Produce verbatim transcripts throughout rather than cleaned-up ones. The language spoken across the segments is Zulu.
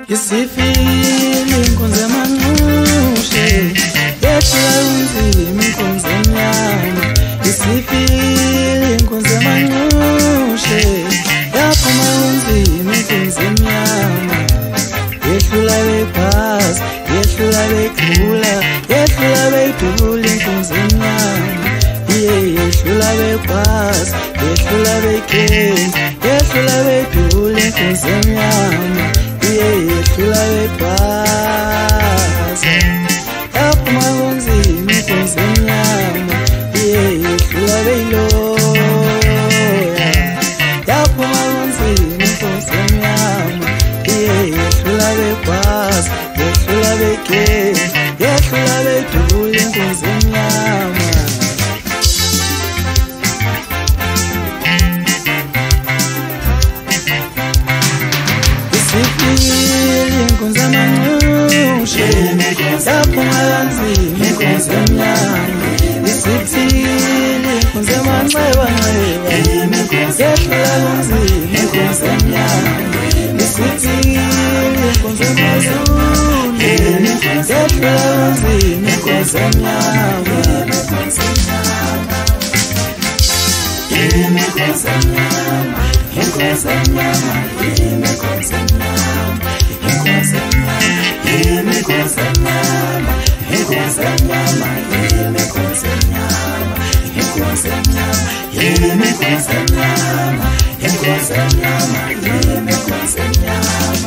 Isifile inkunzi emanxushe yehlula unzima inkunzi emnyama. Isifile inkunzi emanxushe yaphuma unzima inkunzi emnyama. Yehlula bephasi, yehlula bekhula, yehlula beyidubula inkunzi emnyama. Yehlula bephasi, yehlula bekhenya, yehlula beyidubula inkunzi emnyama. Yehlula bephasi yaphuma unzima inkunzi emnyama. Yehlula beyiloya yaphuma unzima inkunzi emnyama. Yehlula bephasi, yehlula bekhenya, yehlula beyidubula inkunzi emnyama. Isifile inkunzi emanxushe yaphuma kanzima inkunzi emnyama. Isifile inkunzi emanxebanxeba yehlula kanzima inkunzi emnyama. Isifile inkunzi emazulu yehlula kanzima inkunzi emnyama. Inkunzi emnyama, inkunzi emnyama, inkunzi emnyama, inkunzi emnyama, inkunzi emnyama, inkunzi emnyama, inkunzi emnyama, inkunzi emnyama, inkunzi emnyama, inkunzi emnyama, inkunzi emnyama.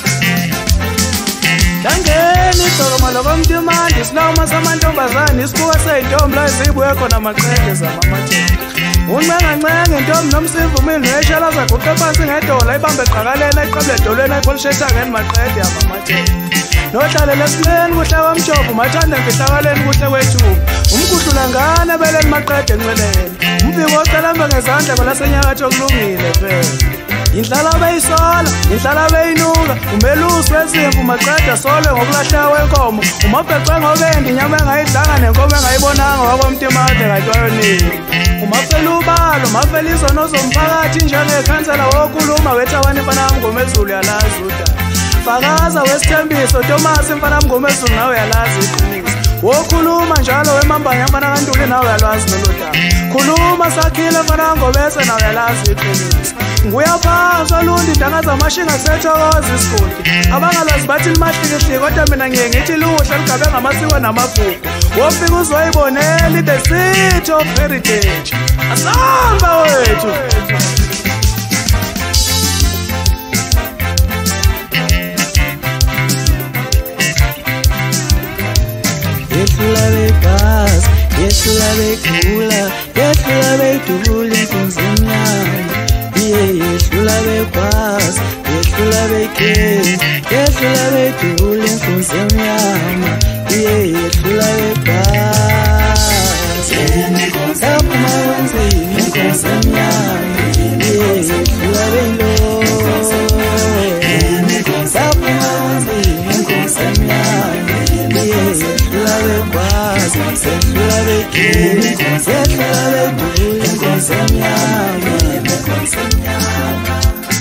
Dangeni sokomalo komntumandi sinawuma samantombazane isibuka seyintombi la zibuye khona amaqhege zamamathela. Uncengancenge intombi nomsivumile neshala zaguqe phansi ngedola ibambe eqhakalela iqabule edolweni ayipolishe ethangeni maqhede yamamathela. Nodlalela esileni kuhle kwamjovu mathanda emfihlakaleni kuhle kwethuba. Umkhuhlula ngane ebeleni maqhede enceleni. Umviko ocelambe ngezandla kwelasenyakatho kulungile phela. Indlala beyisola, indlala beyinuka, umelusi wezimvu maqeda sole ngokulahla wenkomo. Umabhece ngobendi inyama engayidlanga nenkomo engayibonanga wakwamtimade katwayonini. Umafela ubalo, umafela izono zomphakathi njengekhansela wokhuluma wethawane mfana mngomezulu yalazi uda. Fakaza wesithembiso Thomas mfana mngomezulu nawe yalazi iqiniso. Wokhuluma njalo wemambanya mfana kaNtuli nawe yalwazi lolo daba. Khuluma sakhile mfana ngobese nawe yalazi iqiniso. Nguyaphansi olundi intanga zamashinga kusethokoza isigodi. Abangalwazi bathi limahlikihliki kodwa mina ngiye ngithi luhle ligabe ngamasiko namagugu. Wofika uzoyibonela the city of heritage. Asamba wethu. Yehlula bephasi, yehlula bekhula, yehlula beyidubula inkunzi emnyama. Yehlula bephasi, yehlula bekhenya, yehlula beyidubula inkunzi emnyama. Yehlula bephasi yaphuma kanzima inkunzi emnyama. Yehlula beyiloya yaphuma kanzima inkunzi emnyama. Yehlula bephasi, yehlula bekhenya, yehlula beyidubula inkunzi emnyama. Inkunzi emnyama,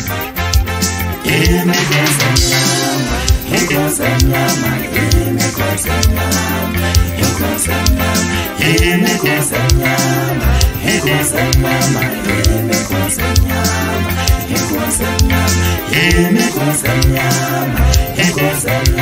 inkunzi emnyama, inkunzi emnyama, inkunzi emnyama, inkunzi emnyama, inkunzi emnyama, inkunzi emnyama, inkunzi emnyama, inkunzi emnyama, inkunzi emnyama, inkunzi emnyama.